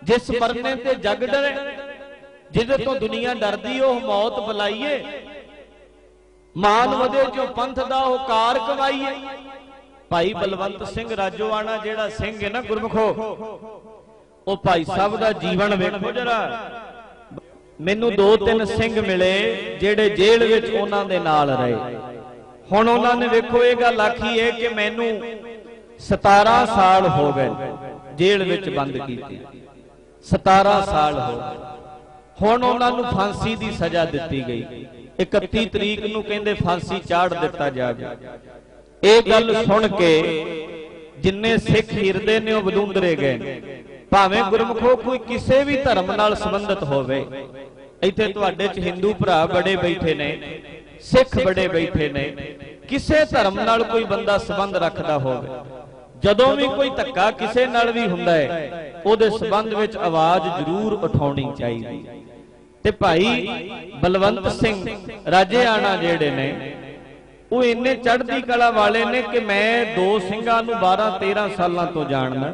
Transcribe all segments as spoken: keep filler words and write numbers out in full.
जिस मरने ते जग डरे, जिदे तो दुनिया डरदी ओ मौत बुलाइए, मान वधे जो पंथ दा हुकार कवाइए। भाई बलवंत सिंह राजोआना जेड़ा सिंह है ना गुरमुखो, ओ भाई साहब दा जीवन वेखो जरा। मैनू दो तीन सिंह मिले जेड़े जेल विच उन्हां दे नाल रहे। हुण उन्हां ने वेखो ये गल आखी है कि मैनू सतारह साल हो गए जेल विच बंद कीती, सतारह साल हो गए। हुण उन्हां नूं फांसी दी सजा दित्ती गई। इकत्ती तरीक नूं कहंदे फांसी चाड़ दिता जावे। ये गल सुन के जिन्ने सिख हिरदे ने वलूंदरे गए। भावें गुरमुखो कोई किसी भी धर्म नाल संबंधित होवे, इत्थे तुहाडे च हिंदू भरा बड़े बैठे ने, सिख बड़े बैठे ने, किसी धर्म नाल कोई बंदा संबंध रखदा होवे, जदों भी कोई धक्का किसी नाल भी हुंदा है उहदे संबंध विच आवाज जरूर उठाउणी चाहीदी। ते भाई बलवंत सिंह राजेआना जेड़े ने वो इन्ने चढ़दी कला वाले ने कि मैं दो सिंघां नूं बारह तेरह सालां तो जानदा।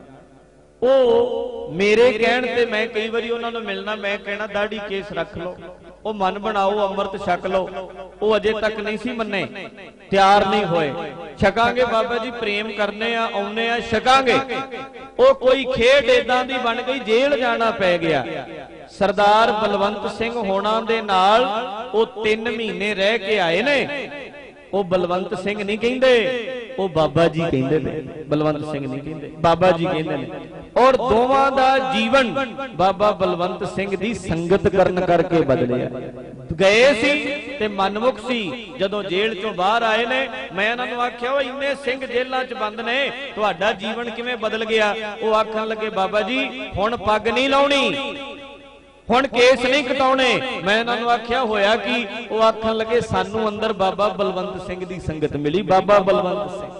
ओ मेरे कहण ते मैं कई बारी उन्हां नूं मिलना, मैं कहना दाढ़ी केस रख लो, ओ मन बनाओ अमृत छक लो। वो अजे तक नहीं सी मन्ने, तैयार नहीं होए। छकांगे बाबा जी, प्रेम करने आ, आउने आ, छकांगे। ओ कोई खेड इदां दी बन गई, जेल जाना पै गया। सरदार बलवंत सिंह होना दे नाल ओ तीन महीने रह के आए ने। ओ बलवंत सिंह नहीं कहंदे, ओ बाबा जी कहंदे ने। बलवंत सिंह नहीं कहंदे, बाबा जी कहंदे ने। और दोवां दा जीवन बाबा बलवंत सिंह दी संगत करन करके बदलिया। गए सी ते मनमुख सी, जदों जेल चों बाहर आए ने मैं इन्हां नूं आख्या इन्ने सिंह जेलां च बंद ने, तुहाडा जीवन किवें बदल गया? ओ आखण लगे बाबा जी हुण पग नहीं लाउणी, हुण केस नहीं कटाउणे। मैं इन्हां नूं आख्या होया कि? वो आखण लगे सानू अंदर बाबा बलवंत सिंह दी संगत मिली। बाबा बलवंत सिंह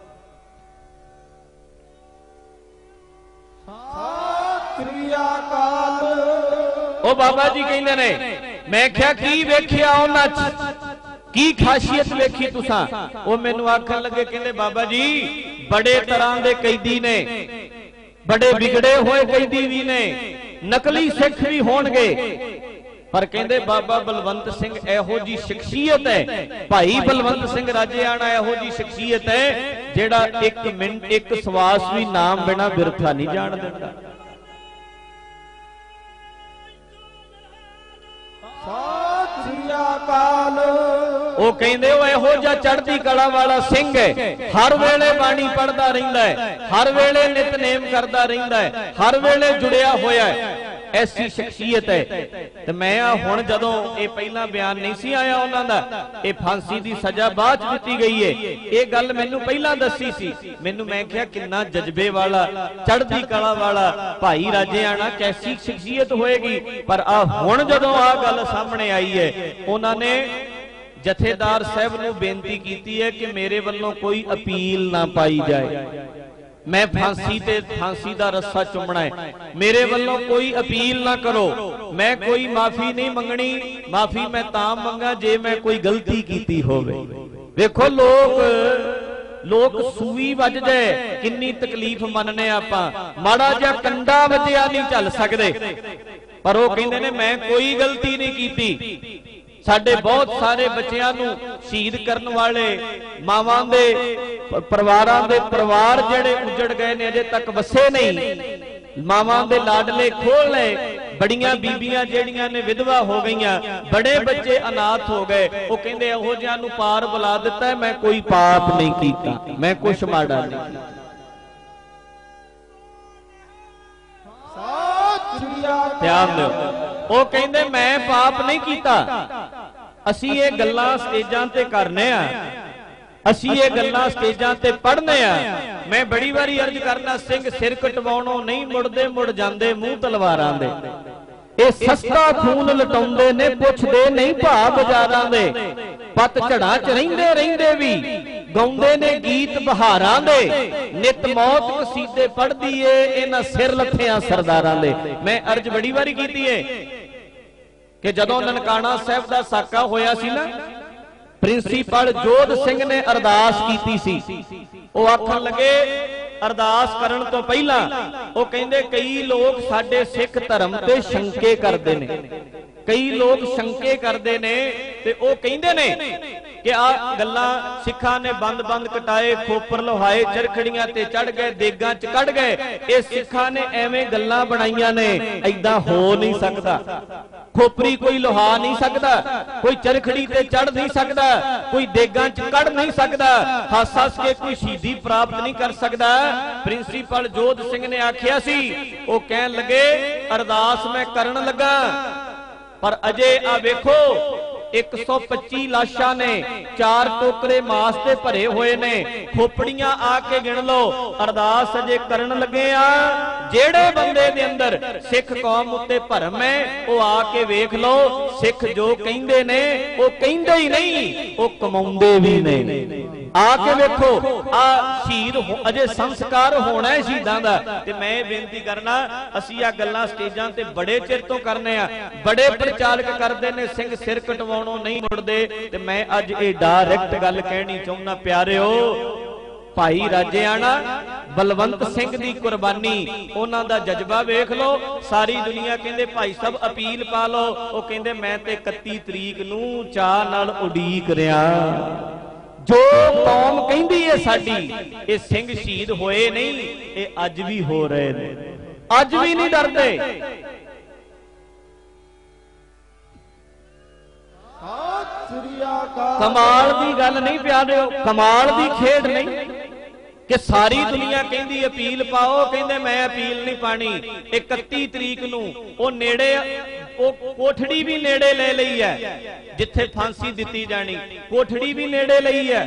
ओ बाबा जी कहंदे ने, मैं क्या की वेखिया उन्हां च, की खासियत वेखी तुसां? ओ मैनू आखण लगे कहंदे बाबा जी बड़े तरह दे कैदी ने, बड़े बिगड़े हुए कैदी भी ने, नकली सिख भी होणगे, पर कहंदे बाबा बलवंत सिंह इहो जी शख्सियत है, भाई बलवंत सिंह राजेआना इहो जी शख्सियत है जेड़ा एक मिनट एक सवास भी नाम बिना बिरथा नहीं जान दिंदा। वो कहंदे वो इहो जिहा चढ़दी कला वाला सिंह है, हर वेले बाणी पढ़दा रहिंदा है, हर वेले नितनेम करदा रहिंदा है, हर वेले जुड़िया होया है। ऐसी शख्सियत है। तो मैं हुण जदों ये पहला बयान नहीं सी आया उन्हां दा, ये फांसी दी सजा बाद च दित्ती गई है, ये गल मैनू पहला दसी सी। मैनू मैं कहा किन्ना जज्बे वाला चढ़दी कला वाला भाई राजेआना कैसी शख्सियत होएगी। पर आ हुण जदों आ गल सामने आई है, उन्होंने जथेदार साहब नूं बेनती कीती है कि मेरे वल्लों कोई अपील ना पाई जाए, मैं फांसी ते फांसी दा रस्सा चुमना है, मेरे वल्लों कोई अपील ना करो, मैं कोई माफी नहीं मंगनी, माफी मैं तां मंगा जे मैं कोई गलती कीती होवे। वेखो लोग लोग सूई वज जाए किन्नी तकलीफ मनने आपां, माड़ा जिहा कंडा वजिया नहीं झल सकदे, पर वो कहंदे ने मैं कोई गलती नहीं कीती। साडे बहुत सारे बच्चियां नूं शहीद करन वाले मावां दे परिवारां दे परिवार जेड़े उजड़ गए ने अजे तक वसे नहीं, मावां दे लाडले खोल ले, बड़ियां बीबियां जेड़ियां ने विधवा हो गईयां, बड़े बच्चे अनाथ हो गए। वो कहंदे इहो जिहां नूं पार बुला दिता है, मैं कोई पाप नहीं कीता, मैं कुछ माड़ा नहीं। ध्यान दो, वो कहंदे मैं पाप नहीं कीता। असी ये गल्लां स्टेजां ते करने आ, असी ये गल्लां स्टेजां ते पढ़ने आ। मैं बड़ी बारी अर्ज करना, सिंह सिर कटवाउणों नहीं मुड़दे, मुड़ जांदे मूंह तलवारां दे। ये सस्ता खून लटाउंदे ने, पुछदे नहीं भाव बाजारां दे। पत झड़ां च रहिंदे रहिंदे भी गाउंदे ने गीत बहारां दे। नित मौत कसीदे पढ़दी ए इन्हां सिर लथियां सरदारां दे। मैं अर्ज बड़ी बारी कीती है कि जदों ननकाना साहब दा साका होया सी ना, प्रिंसीपल जोध सिंह ने अरदास कीती सी। वो आखण लगे अरदास करन तो पहला वो कहंदे कई लोग साडे सिख धर्म ते शंके करदे ने, कई लोग शंके करदे ने ते वो कहंदे ने कि आ गल्लां सिखां ने बंद बंद कटाए, खोपर लोहाए, चरखड़ियां ते चढ़ गए, देगां च कढ़ गए, ये सिखां ने एवें गल्लां बनाईयां ने, ऐदां हो नहीं सकदा। खोपरी कोई लोहा नहीं सकदा, कोई चरखड़ी ते चढ़ नहीं सकदा, कोई देगां च कढ़ नहीं सकदा, हस हस के कोई शहीदी प्राप्त नहीं कर सकदा। प्रिंसीपल जोध सिंह ने आखिया सी, वो कहन लगे अरदास मैं करन लगा पर अजे आ वेखो एक सौ पच्ची लाशा ने, चार टोकरे मास ते भरे हुए ने, खोपड़ियां आके गिन लो, अरदास अजे करन लगे आ। जेड़े बंदे दे अंदर सिख कौम उत्ते भरम है वो आके वेख लो, सिख जो कहिंदे ने वो कहिंदे ही नहीं, वो कमाउंदे भी ने। आके वेखो आ शहीद अजे संस्कार होना है शहीदां दा। ते मैं बेनती करना असीं आ गल्लां स्टेजां ते बड़े चिर तो करने आ, बड़े प्रचारक करदे ने सिंह सिर कटवाउणों नहीं मुड़दे, ते मैं अज ये डायरैक्ट गल कहनी चाहुंदा प्यारिओ, भाई राजेआना बलवंत सिंह दी कुर्बानी, उन्हां दा जज्बा वेख लो। सारी दुनिया कहंदे भाई साहब अपील पा लो, वो कहंदे मैं ते इकत्ती तरीक नूं चाह नाल उडीक रिहा। जो कौम कहंदी है साडी, ये सिंह शहीद होए नहीं, ये अज भी हो रहे ने, अज भी नहीं डरदे। कमाल दी गल नहीं प्यारिओ, कमाल दी खेड नहीं कि सारी दुनिया कहंदी अपील पाओ, कहंदे मैं अपील नहीं पानी। इकत्ती तरीक नूं ओ नेड़े ओ कोठड़ी भी नेड़े ले लई है, जिथे फांसी दिती जानी कोठड़ी भी नेड़े लई है,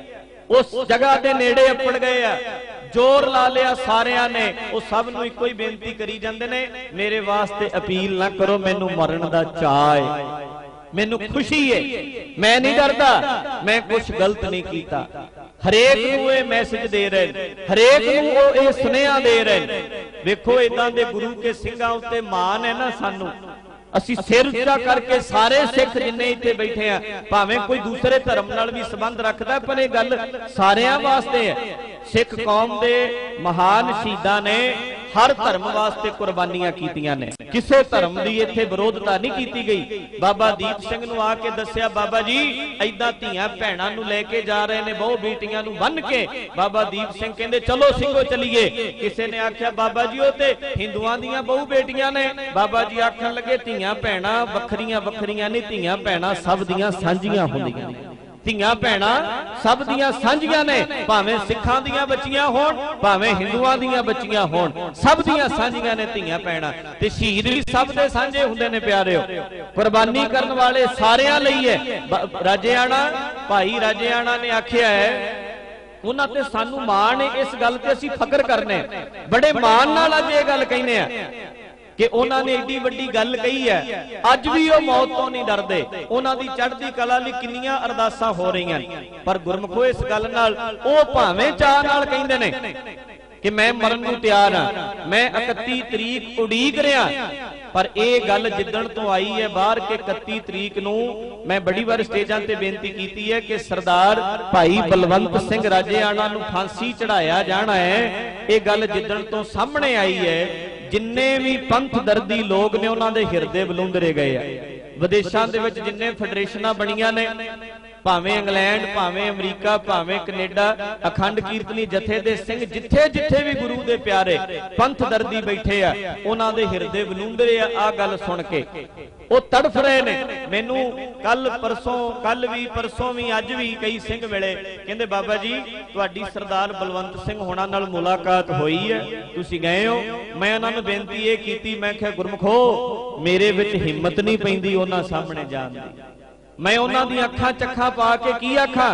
उस जगह दे नेड़े अपड़ गए आ, जोर ला लिया सारियां ने। वो सब नूं इक्को ही बेनती करी जांदे ने, मेरे वास्ते अपील ना करो, मैनूं मरण दा चाह है, मैनू खुशी है, मैं नहीं डरदा, मैं कुछ गलत नहीं कीता। हरेक नूं ये मैसेज दे रहे, हरेक नूं ये सुनेहा दे रहे। वेखो इदां दे गुरु के सिंघां उत्ते मान है ना सानू, असीं सिर उच्चा करके सारे सिख जिन्ने इत्थे बैठे आ, भावें कोई दूसरे धर्म नाल भी संबंध रखदा, पर यह गल सारियां वास्ते है। सिख कौम दे महान शहीदां ने हर धर्म वास्ते कुर्बानियां कीतियां ने, किसी धर्म की इत्थे विरोधता नहीं कीती गई। बाबा दीप सिंह नूं आके दस्सिया, बाबा जी ऐदां धीआं भैणां नूं लेके जा रहे ने, बहु बेटियां नूं बन के। बाबा दीप सिंह कहंदे चलो सिंघो चलीए। किसी ने आख्या बाबा जी वो ते हिंदुआं दीआं बहु बेटियां ने। बाबा जी आखन लगे धीआं भैणां वखरियां वखरियां नहीं, धीआं भैणां सब दीआं सांझियां हुंदियां ने, धीआं भैणां सब दीआं सांझियां ने, भावें सिखां दीआं बच्चियां होण, भावें हिंदुआं दीआं बच्चियां होण, सब दीआं सांझियां ने धीआं भैणां। ते शहीद भी सब दे सांझे हुंदे ने प्यारिओ, कुर्बानी करन वाले सारियां लई है। राजेआना भाई राजेआना ने आखिया है, उन्हां ते सानू माण है, इस गल ते असीं फकर करने, बड़े मान नाल अज इह गल कहने आ कि उन्होंने एडी वड्डी गल कही है, अज भी वो मौत तो नहीं डरदे। उन्होंने चढ़दी कला लई किन्नियां अरदासां हो रही, पर गुरमुखो इस गल नाल वो भावें चाह नाल कहिंदे ने कि मैं मरन नूं तैयार हां, मैं इकत्ती तरीक उडीक रिहा। पर यह गल जिद्दण तो आई है बाहर के इकत्ती तरीक नूं मैं बड़ी बार स्टेजां ते बेनती कीती है कि सरदार भाई बलवंत सिंह राजेआना नूं फांसी चढ़ाया जाना है। यह गल जिद्दण तो सामने आई है, जिन्ने भी पंथ दर्दी लोग ने उन्होंने हिरदे बलूंदरे गए हैं। विदेशों के विच जिन्ने फेडरेशनां बणियां ने, भावें इंग्लैंड, भावें अमरीका, भावें कनेडा, अखंड कीर्तनी जथे दे सिंह जिथे जिथे भी गुरु दे प्यारे पंथ दर्दी बैठे आ, उन्हां दे हिरदे बलूंदरे आ। आ गल सुन के वो तड़फ रहे ने। मैनू कल परसों कल भी परसों भी अज भी कई सिंह मिले, कहंदे बाबा जी तुहाडी सरदार बलवंत सिंह होना नाल मुलाकात होई है, तुसीं गए हो। मैं उन्हां नूं बेनती ये कीती, मैं कहा गुरमुखो मेरे विच हिम्मत नहीं पैंदी उन्हां सामने जाण दी। मैं उन्हां दी अखां चखां पा के की आखां,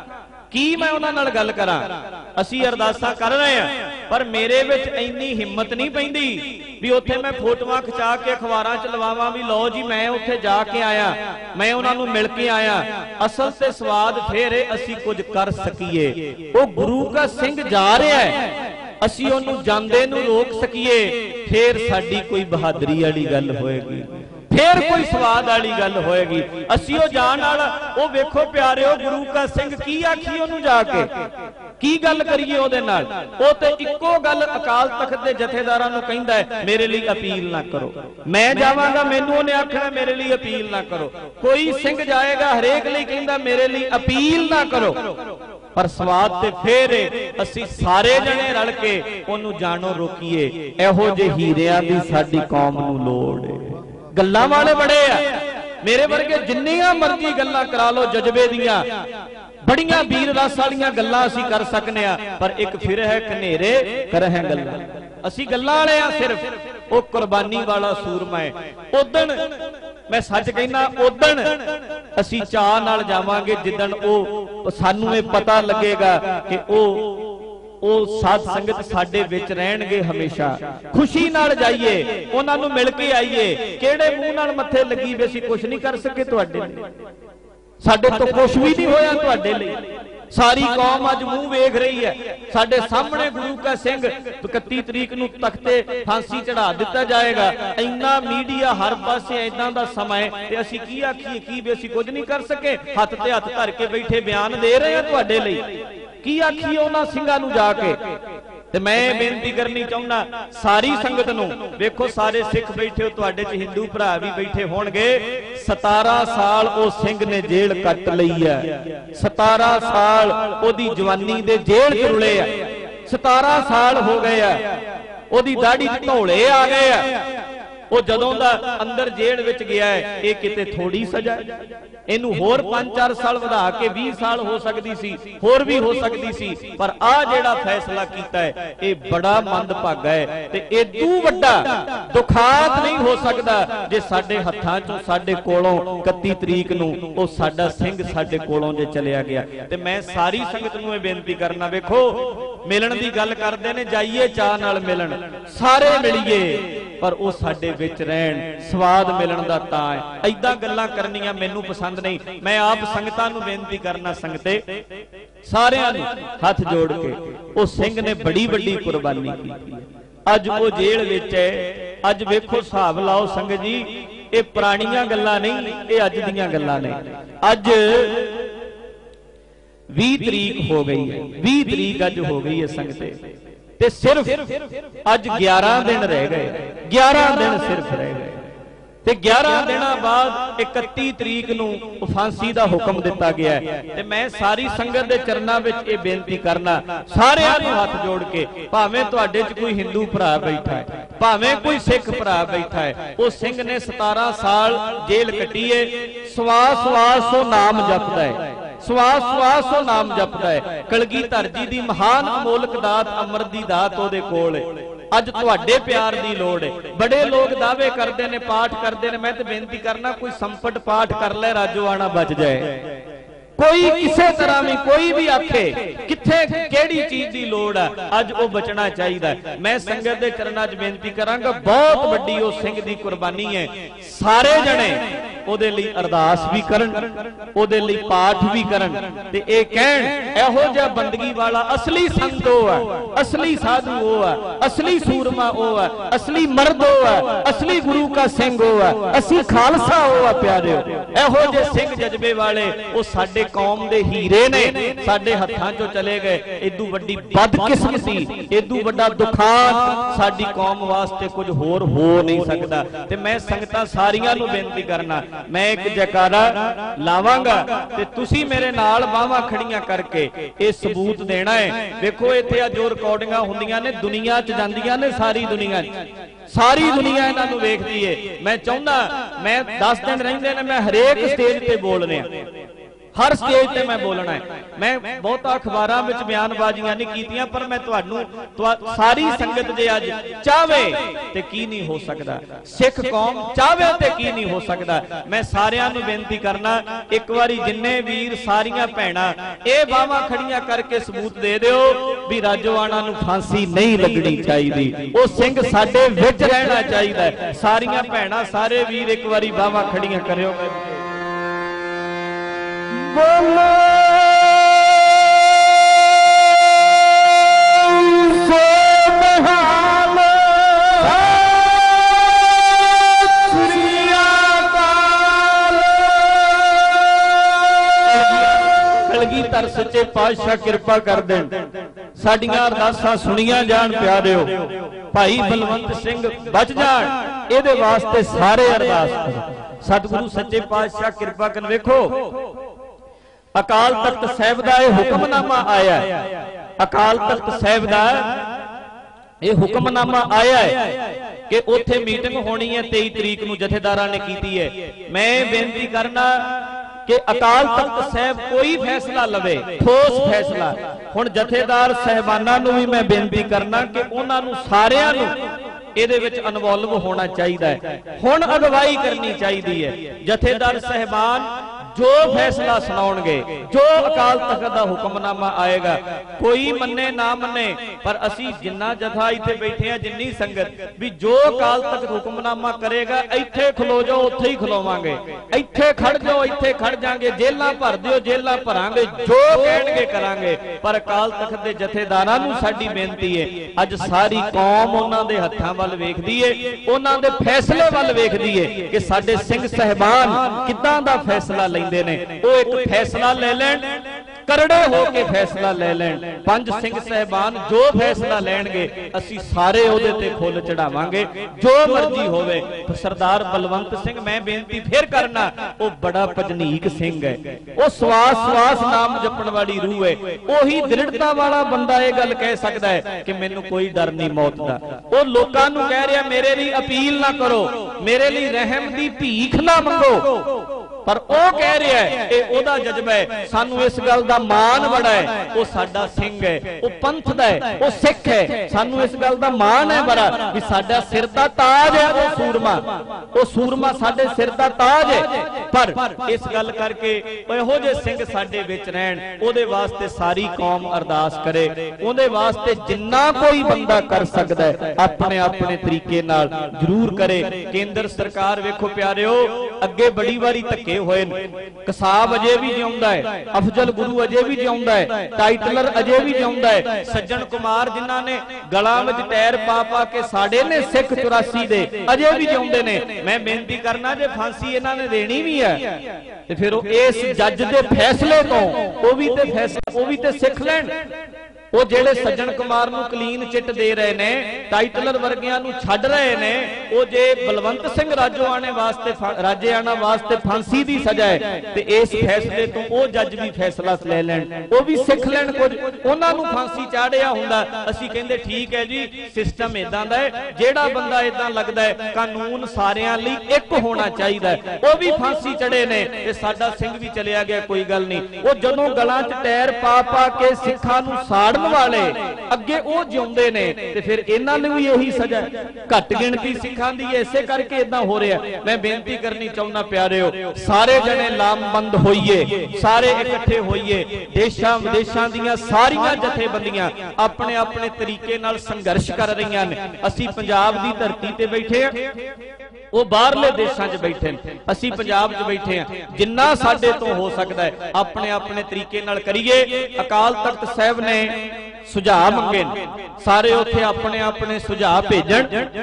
की मैं उन्हां नाल गल करां। असीं अरदासां कर रहे हैं, पर मेरे विच इन्नी हिम्मत नहीं पैंदी भी उत्थे मैं फोटोआं खिचा के अखबारां च लवावां भी लो जी मैं उत्थे जाके आया, मैं उन्हां नूं मिल के आया। असल ते स्वाद फिर असीं कुछ कर सकीए। वो गुरु का सिंह जा रहा है, असीं उहनूं जांदे नूं रोक सकीए, फिर साडी कोई बहादरी वाली गल होएगी, फिर कोई स्वाद वाली गल होएगी। असीं ओ जाण वाला ओ वेखो प्यारिओ गुरु का सिंह की आखी उहनूं जाके, की गल करिए ओदे नाल? ओ ते इक्को गल अकाल तख्त दे जथेदारां नूं कहंदा है, मेरे लिए अपील ना करो। मैं जावांगा, मैनूं उहने आखना मेरे लिए अपील ना करो। कोई सिंह जाएगा, हरेक लिए कहंदा मेरे लिए अपील ना करो। पर स्वाद ते फेर असीं सारे जने रल के ओनूं जाणों रोकीए। इहो जे हीरियां दी साडी कौम नूं लोड़ है। गल्लां वाले बड़े आ, मेरे वर्गे जिन्नियां मर्जी गल्लां करा लो जज्बे दियां, बड़ियां वीर रस वालियां गल्लां असीं कर सकने आ, पर एक फिर है कनेरे करह गल्लां। असीं गल्लां वाले आ, सिर्फ ओ कुर्बानी वाला सूरमा है। उदण मैं सच कहना, उदण असीं चाह नाल जावांगे जिदण ओ सानूं ये पता लगेगा कि ओ ओ साध संगत साडे विच रहणगे हमेशा। खुशी नाल जाइए, उन्हां नूं मिल के आइए। किहड़े मूंह नाल मत्थे लगी वे असीं कुछ नहीं कर सके तुहाडे लई, साडे तो कुछ भी नहीं होया तुहाडे लई। सारी कौम अज मुंह वेख रही है। साडे सामने गुरु का सिंह इकत्ती तरीक नूं तख्ते फांसी चढ़ा दिता जाएगा। इन्ना मीडिया हर पासे इदां दा समा है ते असीं की आखीए, की वे असीं कुछ नहीं कर सके। हत्थ ते हत्थ धर के बैठे बयान दे रहे हैं तुहाडे लई, की आखीए उन्हां सिंघां नूं जाके। ते मैं बेनती करनी चाहुंदा सारी संगत नूं, वेखो सारे सिख बैठे हो, तुहाडे च हिंदू भरा भी बैठे होणगे। सतारह साल ओ सिंह ने जेल कट लई है। सतारह साल ओदी जवानी दे जेल च रुले है। सतारह साल हो गए है, ओदी दाढ़ी च धौले आ गए है। ਉਹ ਜਦੋਂ ਦਾ ਅੰਦਰ ਜੇਲ੍ਹ ਵਿੱਚ ਗਿਆ ਹੈ, ਇਹ ਕਿਤੇ ਥੋੜੀ ਸਜ਼ਾ ਹੈ। ਇਹਨੂੰ ਹੋਰ ਪੰਜ ਚਾਰ ਸਾਲ ਵਧਾ ਕੇ ਵੀਹ ਸਾਲ ਹੋ ਸਕਦੀ ਸੀ, ਹੋਰ ਵੀ ਹੋ ਸਕਦੀ ਸੀ। ਪਰ ਆ ਜਿਹੜਾ ਫੈਸਲਾ ਕੀਤਾ ਹੈ ਇਹ ਬੜਾ ਮੰਦਭਾਗਾ ਹੈ ਤੇ ਇਦੋਂ ਵੱਡਾ ਦੁਖਾਂਤ ਨਹੀਂ ਹੋ ਸਕਦਾ ਜੇ ਸਾਡੇ ਹੱਥਾਂ ਚੋਂ ਸਾਡੇ ਕੋਲੋਂ ਇਕੱਤੀ ਤਰੀਕ ਨੂੰ ਉਹ ਸਾਡਾ ਸਿੰਘ ਸਾਡੇ ਕੋਲੋਂ ਜੇ ਚਲਿਆ ਗਿਆ। ਤੇ ਮੈਂ ਸਾਰੀ ਸੰਗਤ ਨੂੰ ਇਹ ਬੇਨਤੀ ਕਰਨਾ, ਵੇਖੋ ਮਿਲਣ ਦੀ ਗੱਲ ਕਰਦੇ ਨੇ, ਜਾਈਏ ਚਾਹ ਨਾਲ ਮਿਲਣ, ਸਾਰੇ ਮਿਲੀਏ, पर वो साडे विच रहन, स्वाद मिलन दा तां है। ऐदां गल्लां करनियां मैनूं पसंद नहीं। मैं आप संगतां नूं बेनती करना, संगते सारियां नूं हथ जोड़ के, वो सिंह ने बड़ी वड्डी कुर्बानी की। अज वो जेल विच है। अज वेखो हिसाब लाओ संगत जी, ये पुरानियां गल्लां नहीं, ये अज दीयां गल्लां ने। अज बीस तरीक हो गई है, बीस तरीक अज हो गई है संगते, ते सिर्फ अज ग्यारह दिन रह गए, ग्यारह दिन सिर्फ रह गए। ते ग्यारह दिनों बाद इकत्ती तरीक नूं फांसी दा हुक्म दिता गया है। ते मैं सारी संगत दे चरनां विच ये बेनती करना, सारिआं नूं हथ जोड़ के, भावें तुहाडे च कोई हिंदू भरा बैठा है, भावें कोई सिख भरा बैठा है, वो सिंह ने सतारह साल जेल कटी है। सवास सवास वो नाम जपदा है, सवास सवास वो नाम जपदा है। कलगीधर जी दी महान अमोलक दात, अमृत दी दात ओहदे कोल है। अज तुहाडे प्यार दी लोड़ है। बड़े लोग दावे करते ने, पाठ करते ने, मैं तो बेनती करना कोई संपट पाठ कर ले, राजोआना बच जाए। कोई किसी तरह भी, कोई भी आखे किथे केड़ी चीज की लोड़ है, अज वो बचना चाहिए। मैं संगत दे चरनां च बेनती करांगा, बहुत वड्डी वो सिंह दी कुर्बानी है। सारे जने ओदे लई अरदास भी करन, ओदे लई पाठ भी करन, ते ए कहण इहो जिहा बंदगी वाला असली संत ओ है, असली साधु ओ है, असली सूरमा ओ है, असली मर्द ओ है, असली गुरु का सिंह ओ है, असली खालसा ओ है। प्यारे इहो जे सिंह जज्बे वाले ओ साडे कौम दे हीरे ने, साडे हत्थां चों चले गए। इदू वड्डी बदकिस्मती, इदू वड्डा दुखांत साडी कौम वास्ते कुछ होर हो नहीं सकदा। ते मैं संगतां सारियां नूं बेनती करना, मैं एक जयकारा लावांगा ते तुसी मेरे नाल बाहां खड़ियां करके ये सबूत देना है। देखो इत्थे जो रिकॉर्डिंगां हुंदियां ने, दुनिया च जांदियां ने, सारी दुनिया सारी दुनिया इन्हां नूं वेखदी है। मैं चाहुंदा, मैं दस दिन रहिंदे ने, मैं हरेक स्टेज ते बोल रहा, हर स्टेज ते मैं बोलना है। मैं बहुत अखबारां विच बयानबाजियां नहीं कीतियां, पर मैं तुहानूं सारी संगत जे अज चाहे ते की नहीं हो सकदा, सिख कौम चाहे ते की नहीं हो सकदा। मैं सारियां नूं बेनती करना, एक बारी जिन्ने वीर, सारियां भैणां ये बाहां खड़ियां करके सबूत दे दिओ भी राजोआना नूं फांसी नहीं लगनी चाहिदी, वो सिंह साडे विच रहना चाहिए। सारियां भैणां, सारे वीर एक बारी बाहां खड़ियां करिओ। बोलो सो बहाल श्री अकाल। कलगीधर सच्चे पातशाह कृपा कर देन। साडियां अरदासां सुनिया जान प्यारिओ, भाई बलवंत सिंह बच जान, इहदे वास्ते सारे अरदास करो। सतगुरु सच्चे पातशाह कृपा कर वेखो, अकाल तख्त साहिब दा इह हुक्मनामा आया है, अकाल तख्त साहिब दा ये हुक्मनामा आया है कि उत्थे मीटिंग होनी है तेईस तरीक नूं जथेदारां ने कीती है। मैं बेनती करना कि अकाल तख्त साहिब कोई फैसला लवे, ठोस फैसला। हुण जथेदार साहिबानां नूं भी मैं बेनती करना कि उन्हां नूं सारिआं नूं ਇਹਦੇ ਵਿੱਚ ਇਨਵੋਲਵ होना चाहिए, हुण अगवाई करनी चाहिए है। जथेदार साहिबान जो फैसला सुनाउणगे, जो अकाल तख्त दा हुक्मनामा आएगा, कोई मन्ने ना मन्ने, पर असी जिन्ना जथा इत्थे बैठे हैं, जिन्नी संगत भी जो अकाल तख्त हुक्मनामा करेगा, इत्थे खलो जाओ, उत्थे ही खलोवांगे, इत्थे खड़ जाओ, इत्थे खड़ जाएंगे, जेलां भर दिओ, जेलां भरांगे, जो कहणगे करांगे। पर अकाल तख्त दे जथेदारां नूं साडी बेनती है, अज सारी कौम उन्हां दे हत्थां वल वेखदी है, उन्हां दे फैसले वल वेखदी है कि साडे सिंह साहिबान किदां दा फैसला लैंदे ने। वो एक फैसला ले लैण, करड़े होके फैसला ले लैण। पंज सिंह साहिबान जो फैसला लैणगे, असी सारे ओहदे ते फुੱਲ चढ़ावांगे, जो मर्जी होवे। सरदार बलवंत सिंह, मैं बेनती फिर करना, वो बड़ा भजनीक सिंह है, वो सवास सवास नाम जपण वाली रूह है, ओही दृढ़ता वाला बंदा ये गल कह सकदा है कि मैनू कोई डर नहीं मौत दा। वो लोकां नूं कह रहा मेरे लिए अपील ना करो, मेरे लिए रहम दी भीख ना मंगो, पर वो कह रहा है ये ओदा जज्बा है। सानू इस गल दा मान बड़ा है, वो साडा सिंह है, वो पंथ दा है, वो सिख है। सानू इस गल दा मान है बड़ा कि साडा सिर दा ताज है, वो सूरमा, वो सूरमा साडे सिर दा ताज है। पर इस गल करके इहो जे सिंह साडे विच रहण, ओदे वास्ते सारी कौम अरदास करे, ओदे वास्ते जिन्ना कोई बंदा कर सकदा है अपने अपने तरीके नाल जरूर करे। केंद्र सरकार वेखो प्यारिओ, अगे बड़ी वारी धक्के होए, कसाब अजे भी जिउंदा है, अफजल गुरु अजे भी जिउंदा है, टाइटलर अजे भी जिउंदा है, सज्जन कुमार जिन्हां ने गलां विच टैर पा पा के साडे ने सिख चौरासी दे अजे भी जिउंदे ने। मैं बेनती करना जे फांसी इन्हां ने देनी भी है ते फिर इस जज दे फैसले तो वो भी ते फैसला वो भी ते सिख लैण। वो जेड़े सज्जन कुमार नूं क्लीन चिट दे रहे ने, टाइटलर वर्गियां नूं छड्ड रहे ने, वो जे बलवंत सिंह राजोआणे वास्ते राजेआणा वास्ते फांसी दी सजा है ते इस फैसले तो वो जज भी फैसला ले लैण, वो भी सिख लैण। कुछ उन्हां नूं फांसी चाढ़िया हुंदा, असीं कहंदे ठीक है जी, सिस्टम इदां दा है, जेड़ा बंदा इदां लगदा है कानून सारियां लई एक होना चाहिए, वो भी फांसी चढ़े ने ते साडा सिंह भी चलिया गया, कोई गल नहीं। वो जदों गलां च टैर पा पा के सिखां नूं साड़ वाले अगे वो जिउंदे ने ते फिर इन्हां नूं भी यही सजा। घट गिणती सिखां दी इसे करके इदां हो रहा। मैं बेनती करनी चाहुंदा प्यारिओ, सारे जने लामबंद होइए, सारे इकट्ठे होइए, देशां विदेशां दीयां सारियां जथेबंदियां अपने अपने तरीके नाल संघर्ष कर रहीआं ने। असीं पंजाब दी धरती ते बैठे आ, वो बाहरले देशों च बैठे, असी पंजाब च बैठे हैं। जिन्ना साडे तो हो सकता है अपने अपने तरीके नाल करिए। अकाल तख्त साहिब ने सुझाव मंगे, सारे उत्थे अपने अपने सुझाव भेजण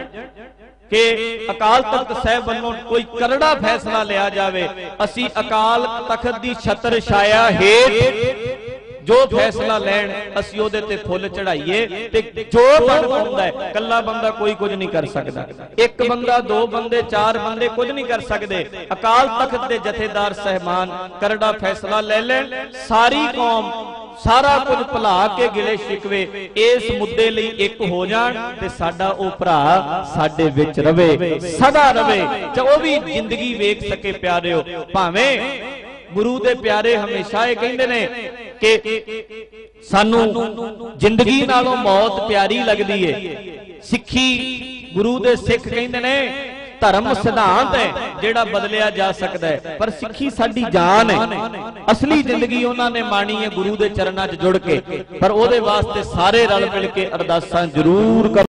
कि अकाल तख्त साहिब वालों कोई करड़ा फैसला लिया जाए। असी अकाल तख्त की छत्र छाया हेठ जो फैसला लैण, असी ओदे ते फुੱਲ चढ़ाइए ते जो बन पाउंदा है। कल्ला बंदा कोई कुछ नहीं कर सकता, एक बंदा, दो बंदे, चार बंदे कुछ नहीं कर सकते। अकाल तख्त दे जथेदार सहमान करड़ा फैसला ले लैण, सारी कौम सारा कुछ भुला के गिले शिकवे इस मुद्दे लई एक हो जाण ते साडा ओ भरा साडे विच रवे, सदा रवे, ते ओ भी जिंदगी वेख सके। प्यारिओ, भावें गुरु दे प्यारे हमेशा ये कहंदे ने कि सानू जिंदगी नालों मौत प्यारी लगदी है। सिक्खी गुरु दे सिख कहंदे ने धर्म सिद्धांत है जेड़ा बदलिया जा सकता है, पर सिक्खी साडी जान है। असली जिंदगी उन्होंने माणी है गुरु दे चरनां च जुड़ के, पर ओदे वास्ते सारे रल मिल के अरदासां जरूर करो।